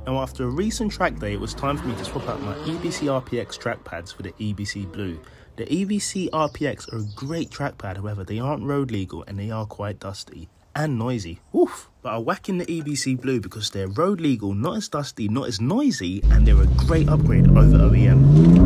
Now after a recent track day, it was time for me to swap out my EBC RPX track pads for the EBC Blue. The EBC RPX are a great trackpad, however they aren't road legal and they are quite dusty and noisy. Oof! But I whack in the EBC Blue because they're road legal, not as dusty, not as noisy, and they're a great upgrade over OEM.